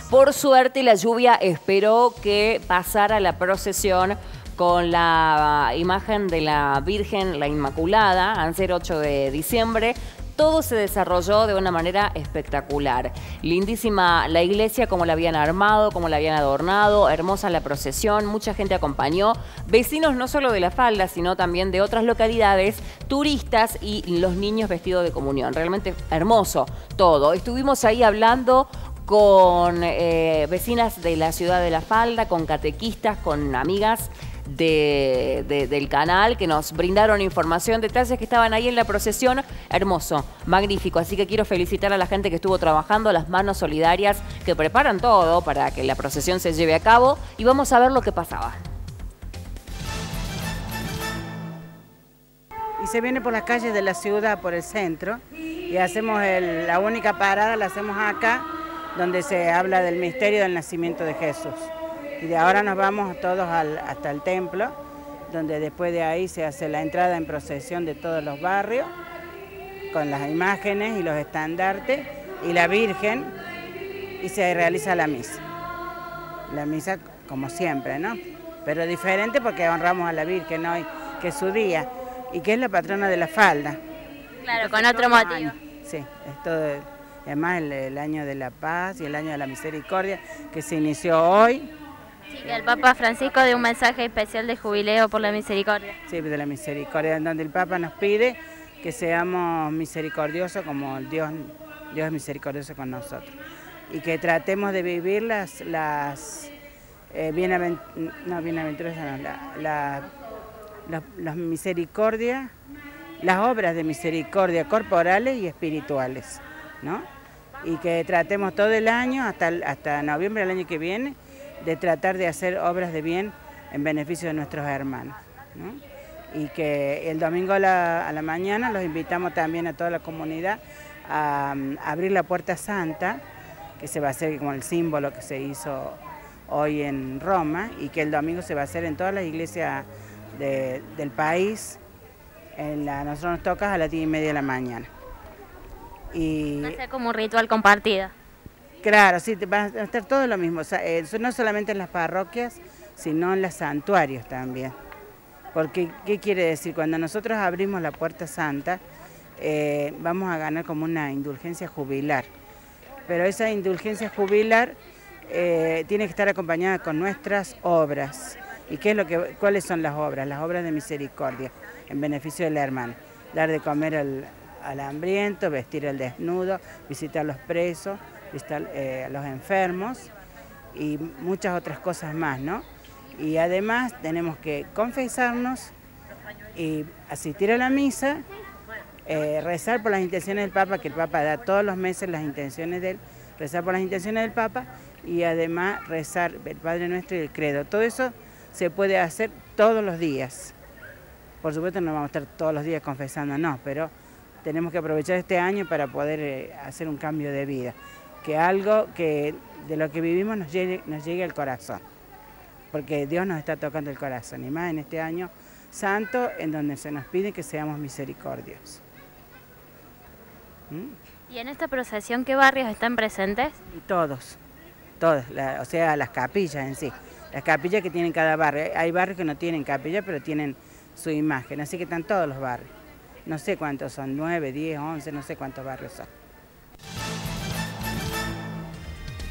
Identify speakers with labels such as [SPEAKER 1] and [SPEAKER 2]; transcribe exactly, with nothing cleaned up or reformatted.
[SPEAKER 1] Por suerte la lluvia esperó que pasara la procesión con la imagen de la Virgen, la Inmaculada, al ser ocho de diciembre. Todo se desarrolló de una manera espectacular. Lindísima la iglesia, como la habían armado, como la habían adornado, hermosa la procesión, mucha gente acompañó, vecinos no solo de La Falda, sino también de otras localidades, turistas y los niños vestidos de comunión. Realmente hermoso todo. Estuvimos ahí hablando con eh, vecinas de la ciudad de La Falda, con catequistas, con amigas De, de, del canal que nos brindaron información, detalles que estaban ahí en la procesión. Hermoso, magnífico, así que quiero felicitar a la gente que estuvo trabajando, a las manos solidarias que preparan todo para que la procesión se lleve a cabo, y vamos a ver lo que pasaba.
[SPEAKER 2] Y se viene por las calles de la ciudad, por el centro, y hacemos el, la única parada la hacemos acá, donde se habla del misterio del nacimiento de Jesús. Y de ahora nos vamos todos al, hasta el templo, donde después de ahí se hace la entrada en procesión de todos los barrios, con las imágenes y los estandartes, y la Virgen, y se realiza la misa. La misa como siempre, ¿no? Pero diferente porque honramos a la Virgen hoy, que es su día, y que es la patrona de La Falda.
[SPEAKER 3] Claro,
[SPEAKER 2] Entonces,
[SPEAKER 3] con otro motivo.
[SPEAKER 2] año, sí, es todo, además el, el año de la paz y el año de la misericordia, que se inició hoy.
[SPEAKER 3] Sí, que el Papa Francisco dio un mensaje especial de jubileo por la misericordia.
[SPEAKER 2] Sí, de la misericordia, en donde el Papa nos pide que seamos misericordiosos como Dios, Dios es misericordioso con nosotros. Y que tratemos de vivir las, las eh, bienavent no, bienaventuranzas, no, la, la, la, las misericordias, las obras de misericordia corporales y espirituales, ¿no? Y que tratemos todo el año, hasta, hasta noviembre del año que viene, de tratar de hacer obras de bien en beneficio de nuestros hermanos, ¿no? Y que el domingo a la, a la mañana los invitamos también a toda la comunidad a, a abrir la Puerta Santa, que se va a hacer como el símbolo que se hizo hoy en Roma, y que el domingo se va a hacer en todas las iglesias de, del país. En la, nosotros nos toca a las diez y media de la mañana. Y
[SPEAKER 3] Va a ser como un ritual compartido.
[SPEAKER 2] Claro, sí, va a estar todo lo mismo, o sea, eh, no solamente en las parroquias, sino en los santuarios también. Porque, ¿qué quiere decir? Cuando nosotros abrimos la Puerta Santa, eh, vamos a ganar como una indulgencia jubilar. Pero esa indulgencia jubilar eh, tiene que estar acompañada con nuestras obras. ¿Y qué es lo que, cuáles son las obras? Las obras de misericordia, en beneficio del hermano. Dar de comer al, al hambriento, vestir al desnudo, visitar a los presos, visitar eh, a los enfermos y muchas otras cosas más, ¿no? Y además tenemos que confesarnos y asistir a la misa, eh, rezar por las intenciones del Papa, que el Papa da todos los meses las intenciones de él, rezar por las intenciones del Papa y además rezar el Padre Nuestro y el Credo. Todo eso se puede hacer todos los días. Por supuesto no vamos a estar todos los días confesándonos, pero tenemos que aprovechar este año para poder eh, hacer un cambio de vida. Que algo que de lo que vivimos nos llegue, nos llegue al corazón, porque Dios nos está tocando el corazón, y más en este año santo, en donde se nos pide que seamos misericordiosos. ¿Mm?
[SPEAKER 3] ¿Y en esta procesión qué barrios están presentes?
[SPEAKER 2] Y todos, todos, la, o sea, las capillas en sí, las capillas que tienen cada barrio. Hay barrios que no tienen capilla, pero tienen su imagen, así que están todos los barrios. No sé cuántos son, nueve, diez, once, no sé cuántos barrios son.